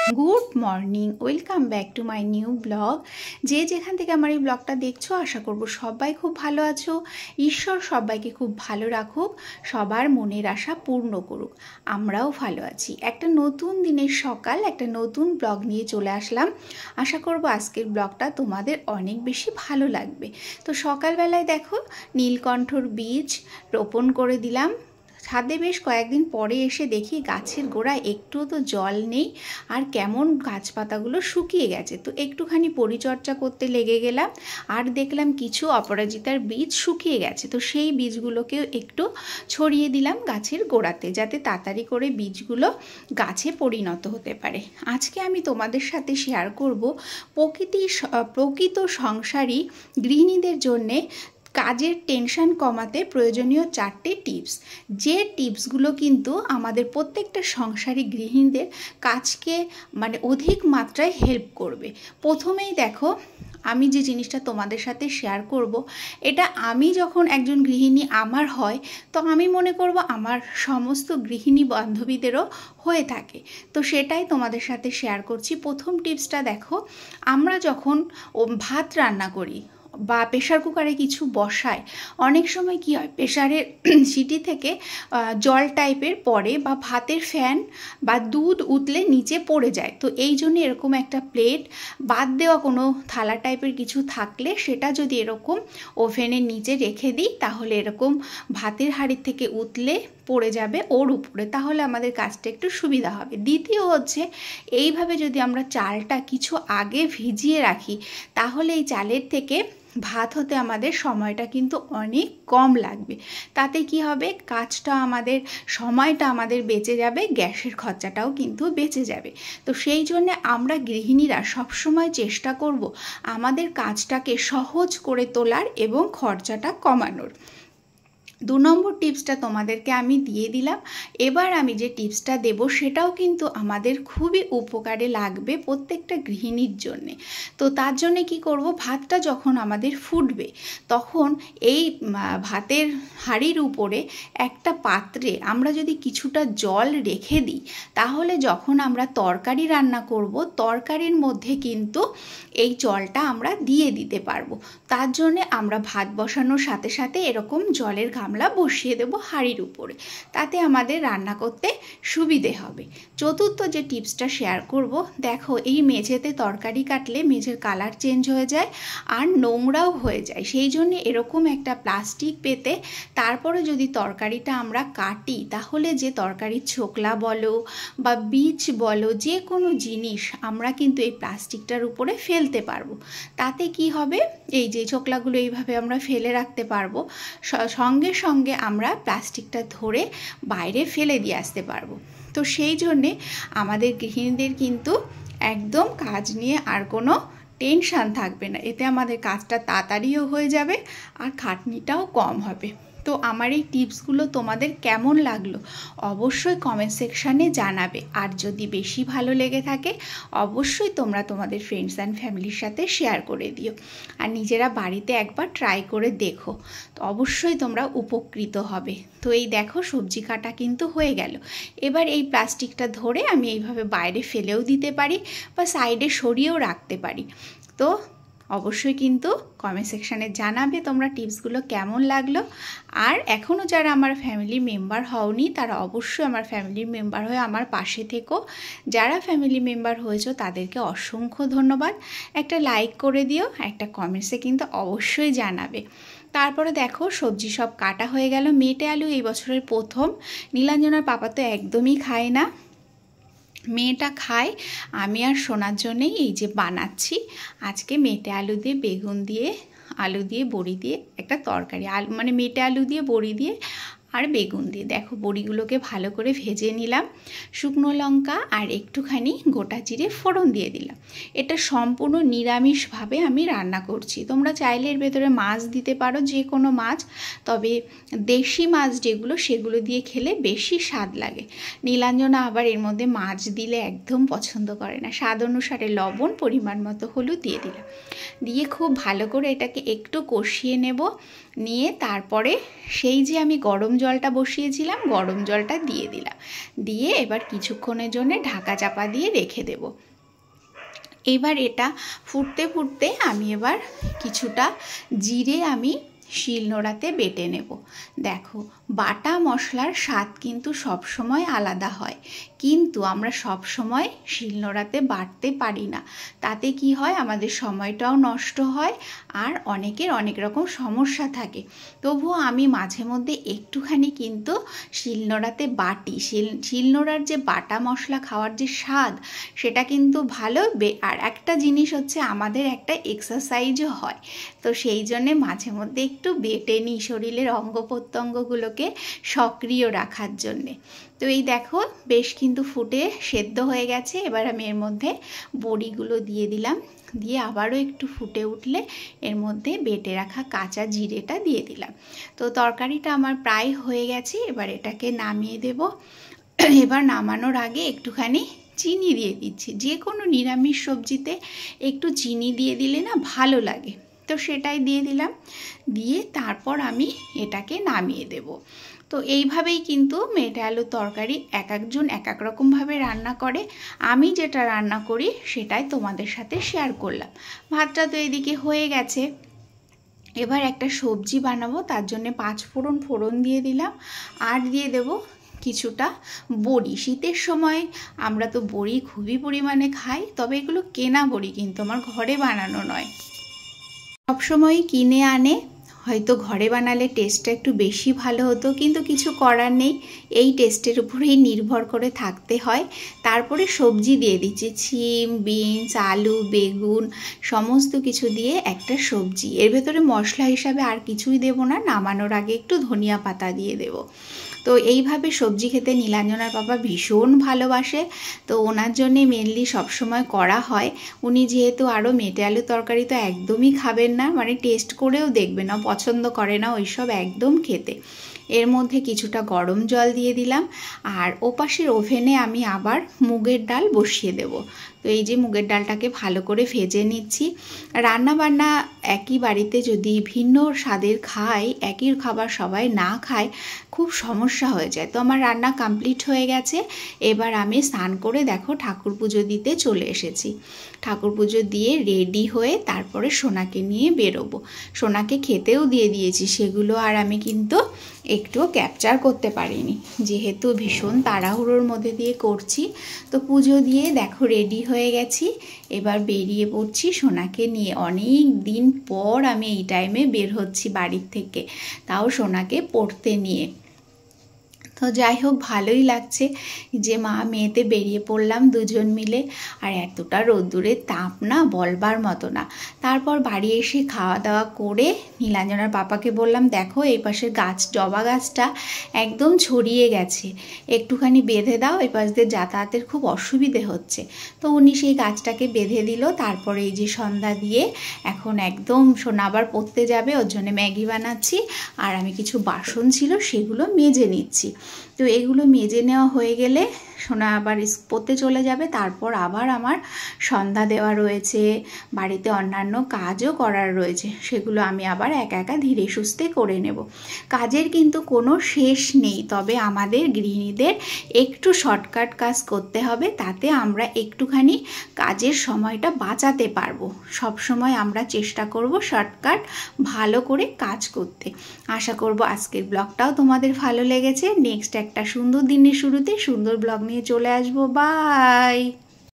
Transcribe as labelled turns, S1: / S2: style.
S1: Good morning, welcome back to my new blog. যে যেখান থেকে আমার এই ব্লগটা দেখছো, আশা করব সবাই খুব ভালো আছো। ঈশ্বর সবাইকে খুব ভালো রাখুক, সবার মনের আশা পূর্ণ করুক। আমরাও ভালো আছি। একটা নতুন দিনের সকাল, একটা নতুন ব্লগ নিয়ে চলে আসলাম। আশা করব আজকের ব্লগটা তোমাদের অনেক বেশি ভালো লাগবে। তো সকালবেলায় দেখো নীলকণ্ঠর বীজ রোপণ করে দিলাম ছাদে। বেশ কয়েকদিন পরে এসে দেখি গাছের গোড়ায় একটুও তো জল নেই, আর কেমন গাছপাতাগুলো শুকিয়ে গেছে। তো একটুখানি পরিচর্যা করতে লেগে গেলাম, আর দেখলাম কিছু অপরাজিতার বীজ শুকিয়ে গেছে। তো সেই বীজগুলোকেও একটু ছড়িয়ে দিলাম গাছের গোড়াতে, যাতে তাড়াতাড়ি করে বীজগুলো গাছে পরিণত হতে পারে। আজকে আমি তোমাদের সাথে শেয়ার করব প্রকৃত সংসারী গৃহিণীদের জন্যে কাজের টেনশন কমাতে প্রয়োজনীয় 4টে টিপস। যে টিপসগুলো কিন্তু আমাদের প্রত্যেকটা সংসারী গৃহিণীদের কাজকে অধিক মাত্রায় হেল্প করবে। প্রথমেই দেখো, আমি যে জিনিসটা তোমাদের সাথে শেয়ার করব, এটা আমি যখন একজন গৃহিণী আমার হয়, তো আমি মনে করব আমার সমস্ত গৃহিণী বান্ধবীদেরও হয়ে থাকে। তো সেটাই তোমাদের সাথে শেয়ার করছি। প্রথম টিপসটা দেখো, আমরা যখন ভাত রান্না করি বা প্রেশার কুকারে কিছু বসায়, অনেক সময় কি হয়, প্রেশারের সিটি থেকে জল টাইপের পড়ে, বা ভাতের ফ্যান বা দুধ উতলে নিচে পড়ে যায়। তো এই জন্য এরকম একটা প্লেট, বাদ দেওয়া কোনো থালা টাইপের কিছু থাকলে সেটা যদি এরকম ওভেনের নিচে রেখে দিই, তাহলে এরকম ভাতের হাঁড়ির থেকে উতলে পড়ে যাবে ওর উপরে, তাহলে আমাদের কাজটা একটু সুবিধা হবে। দ্বিতীয় হচ্ছে, এইভাবে যদি আমরা চালটা কিছু আগে ভিজিয়ে রাখি, তাহলে এই চালের থেকে ভাত হতে আমাদের সময়টা কিন্তু অনেক কম লাগবে। তাতে কি হবে, কাজটা আমাদের, সময়টা আমাদের বেঁচে যাবে, গ্যাসের খরচাটাও কিন্তু বেঁচে যাবে। তো সেই জন্য আমরা গৃহিণীরা সবসময় চেষ্টা করব আমাদের কাজটাকে সহজ করে তোলার এবং খরচাটা কমানোর। 2 নম্বর টিপসটা তোমাদেরকে আমি দিয়ে দিলাম। এবার আমি যে টিপসটা দেব, সেটাও কিন্তু আমাদের খুবই উপকারে লাগবে প্রত্যেকটা গৃহিণীর জন্যে। তো তার জন্যে কি করব, ভাতটা যখন আমাদের ফুটবে, তখন এই ভাতের হাঁড়ির উপরে একটা পাত্রে আমরা যদি কিছুটা জল রেখে দিই, তাহলে যখন আমরা তরকারি রান্না করব, তরকারির মধ্যে কিন্তু এই জলটা আমরা দিয়ে দিতে পারবো। তার জন্যে আমরা ভাত বসানোর সাথে সাথে এরকম জলের গামলা বসিয়ে দেব হাঁড়ির উপরে, তাতে আমাদের রান্না করতে সুবিধে হবে। চতুর্থ যে টিপসটা শেয়ার করব, দেখো এই মেঝেতে তরকারি কাটলে মেঝের কালার চেঞ্জ হয়ে যায় আর নোংরাও হয়ে যায়। সেই জন্য এরকম একটা প্লাস্টিক পেতে তারপরে যদি তরকারিটা আমরা কাটি, তাহলে যে তরকারির ছোকলা বলো বা বীজ বলো, যে কোনো জিনিস আমরা কিন্তু এই প্লাস্টিকটার উপরে ফেলতে পারবো। তাতে কি হবে, এই যে ছোকলাগুলো এইভাবে আমরা ফেলে রাখতে পারবো, সঙ্গে সঙ্গে আমরা প্লাস্টিকটা ধরে বাইরে ফেলে দিয়ে আসতে পারবো। তো সেই জন্যে আমাদের গৃহিণীদের কিন্তু একদম কাজ নিয়ে আর কোনো টেনশান থাকবে না। এতে আমাদের কাজটা তাড়াতাড়িও হয়ে যাবে আর খাটনিটাও কম হবে। তো আমার এই টিপসগুলো তোমাদের কেমন লাগলো অবশ্যই কমেন্ট সেকশানে জানাবে। আর যদি বেশি ভালো লেগে থাকে, অবশ্যই তোমরা তোমাদের ফ্রেন্ডস অ্যান্ড ফ্যামিলির সাথে শেয়ার করে দিও। আর নিজেরা বাড়িতে একবার ট্রাই করে দেখো, তো অবশ্যই তোমরা উপকৃত হবে। তো এই দেখো, সবজি কাটা কিন্তু হয়ে গেল। এবার এই প্লাস্টিকটা ধরে আমি এইভাবে বাইরে ফেলেও দিতে পারি, বা সাইডে সরিয়েও রাখতে পারি। তো অবশ্যই কিন্তু কমেন্ট সেকশানে জানাবে তোমরা টিপসগুলো কেমন লাগলো। আর এখনও যারা আমার ফ্যামিলি মেম্বার হওনি, তারা অবশ্যই আমার ফ্যামিলি মেম্বার হয়ে আমার পাশে থেকো। যারা ফ্যামিলি মেম্বার হয়েছো তাদেরকে অসংখ্য ধন্যবাদ। একটা লাইক করে দিও, একটা কমেন্টসে কিন্তু অবশ্যই জানাবে। তারপরে দেখো, সবজি সব কাটা হয়ে গেল। মেটে আলু এই বছরের প্রথম। নীলাঞ্জনার পাপা তো একদমই খায় না, মেয়েটা খায়। আমি আর সোনার জন্যেই এই যে বানাচ্ছি আজকে মেটে আলু দিয়ে, বেগুন দিয়ে, আলু দিয়ে, বড়ি দিয়ে একটা তরকারি। মেটে আলু দিয়ে, বড়ি দিয়ে আর বেগুন দিয়ে। দেখো বড়িগুলোকে ভালো করে ভেজে নিলাম, শুকনো লঙ্কা আর একটুখানি গোটা জিরে ফোড়ন দিয়ে দিলাম। এটা সম্পূর্ণ নিরামিষভাবে আমি রান্না করছি। তোমরা চাইলে এর ভেতরে মাছ দিতে পারো, যে কোনো মাছ, তবে দেশি মাছ যেগুলো, সেগুলো দিয়ে খেলে বেশি স্বাদ লাগে। নীলাঞ্জনা আবার এর মধ্যে মাছ দিলে একদম পছন্দ করে না। স্বাদ অনুসারে লবণ, পরিমাণ মতো হলুদ দিয়ে দিলাম। দিয়ে খুব ভালো করে এটাকে একটু কষিয়ে নেব। নিয়ে তারপরে সেই যে আমি গরম জলটা বসিয়েছিলাম গরম জলটা দিয়ে দিলাম, দিয়ে এবার কিছুক্ষণের জন্য ঢাকা চাপা দিয়ে রেখে দেব। এবার এটা ফুটতে ফুটতে আমি এবার কিছুটা জিরে আমি শিলনোড়াতে বেটে নেব। দেখো, বাটা মশলার স্বাদ কিন্তু সব সময় আলাদা হয়, কিন্তু আমরা সব সময় শিলনোড়াতে বাটতে পারি না। তাতে কি হয়, আমাদের সময়টাও নষ্ট হয় আর অনেকের অনেক রকম সমস্যা থাকে। তবুও আমি মাঝে মধ্যে একটুখানি কিন্তু শিলনোড়াতে বাটি। শিলনোড়ার যে বাটা মশলা খাওয়ার যে স্বাদ, সেটা কিন্তু ভালো। আর একটা জিনিস হচ্ছে, আমাদের একটা এক্সারসাইজও হয়। তো সেই জন্যে মাঝে মধ্যে একটু বেটে নিই শরীরের অঙ্গ প্রত্যঙ্গগুলোকে সক্রিয় রাখার জন্যে। তো এই দেখো, বেশ কিন্তু ফুটে সেদ্ধ হয়ে গেছে। এবার আমি এর মধ্যে বড়িগুলো দিয়ে দিলাম, দিয়ে আবারও একটু ফুটে উঠলে এর মধ্যে বেটে রাখা কাঁচা জিরেটা দিয়ে দিলাম। তো তরকারিটা আমার প্রায় হয়ে গেছে, এবার এটাকে নামিয়ে দেব। এবার নামানোর আগে একটুখানি চিনি দিয়ে দিচ্ছি। যে কোনো নিরামিষ সবজিতে একটু চিনি দিয়ে দিলে না ভালো লাগে, তো সেটাই দিয়ে দিলাম। দিয়ে তারপর আমি এটাকে নামিয়ে দেব। তো এইভাবেই কিন্তু মেটে আলুর তরকারি এক একজন এক এক রকমভাবে রান্না করে। আমি যেটা রান্না করি সেটাই তোমাদের সাথে শেয়ার করলাম। ভাতটা তো এদিকে হয়ে গেছে, এবার একটা সবজি বানাবো। তার জন্যে 5 ফোড়ন দিয়ে দিলাম, আর দিয়ে দেব কিছুটা বড়ি। শীতের সময় আমরা তো বড়ি খুবই পরিমাণে খাই, তবে এগুলো কেনা বড়ি, কিন্তু আমার ঘরে বানানো নয়। সবসময় কিনে আনে, হয়তো ঘরে বানালে টেস্টটা একটু বেশি ভালো হতো, কিন্তু কিছু করার নেই, এই টেস্টের উপরেই নির্ভর করে থাকতে হয়। তারপরে সবজি দিয়ে দিচ্ছি, সিম, বিনস, আলু, বেগুন সমস্ত কিছু দিয়ে একটা সবজি। এর ভেতরে মশলা হিসাবে আর কিছুই দেব না, নামানোর আগে একটু ধনিয়া পাতা দিয়ে দেব। তো এইভাবে সবজি খেতে নীলাঞ্জনার বাবা ভীষণ ভালোবাসে, তো ওনার জন্যে মেনলি সবসময় করা হয়। উনি যেহেতু আরও মেটে আলু তরকারি তো একদমই খাবেন না, মানে টেস্ট করেও দেখবে না, পছন্দ করে না ওইসব একদম খেতে। এর মধ্যে কিছুটা গরম জল দিয়ে দিলাম, আর ওপাশের ওভেনে আমি আবার মুগের ডাল বসিয়ে দেব। তো এই যে মুগের ডালটাকে ভালো করে ভেজে নিচ্ছি। রান্না বান্না একই বাড়িতে যদি ভিন্ন স্বাদের খায়, একই খাবার সবাই না খায়, খুব সমস্যা হয়ে যায়। তো আমার রান্না কমপ্লিট হয়ে গেছে। এবার আমি স্নান করে দেখো ঠাকুর পুজো দিতে চলে এসেছি। ঠাকুর পুজো দিয়ে রেডি হয়ে তারপরে সোনাকে নিয়ে বেরোবো। সোনাকে খেতেও দিয়ে দিয়েছি, সেগুলো আর আমি কিন্তু একটুও ক্যাপচার করতে পারিনি, যেহেতু ভীষণ তাড়াহুড়োর মধ্যে দিয়ে করছি। তো পুজো দিয়ে দেখো রেডি হয়ে গেছি, এবার বেরিয়ে পড়ছি সোনাকে নিয়ে। অনেক দিন পর আমি এই টাইমে বের হচ্ছি বাড়ির থেকে, তাও সোনাকে পড়তে নিয়ে। তো যাই হোক, ভালোই লাগছে যে মা মেয়েতে বেরিয়ে পড়লাম দুজন মিলে। আর এতটা রোদ্দুরের তাপ না, বলবার মতো না। তারপর বাড়ি এসে খাওয়া দাওয়া করে নীলাঞ্জনার পাপাকে বললাম, দেখো এই পাশের গাছ, জবা গাছটা একদম ছড়িয়ে গেছে, একটুখানি বেঁধে দাও, এই পাশ দিয়ে যাতায়াতের খুব অসুবিধে হচ্ছে। তো উনি সেই গাছটাকে বেঁধে দিল। তারপরে এই যে সন্ধ্যা দিয়ে এখন একদম সোনা আবার পড়তে যাবে, ওর জন্য ম্যাগি বানাচ্ছি, আর আমি কিছু বাসন ছিল সেগুলো মেজে নিচ্ছি। তো এগুলো মেজে নেওয়া হয়ে গেলে সোনা আবার পড়তে চলে যাবে। তারপর আবার আমার সন্ধ্যা দেওয়া রয়েছে, বাড়িতে অন্যান্য কাজও করার রয়েছে, সেগুলো আমি আবার একা একা ধীরে সুস্থে করে নেব। কাজের কিন্তু কোনো শেষ নেই, তবে আমাদের গৃহিণীদের একটু শর্টকাট কাজ করতে হবে, তাতে আমরা একটুখানি কাজের সময়টা বাঁচাতে পারবো। সব সময় আমরা চেষ্টা করব শর্টকাট ভালো করে কাজ করতে। আশা করব আজকের ব্লগটাও তোমাদের ভালো লেগেছে। নেক্সট একটা সুন্দর দিনের শুরুতে সুন্দর ব্লগ নিয়ে চলে আসবো। বাই।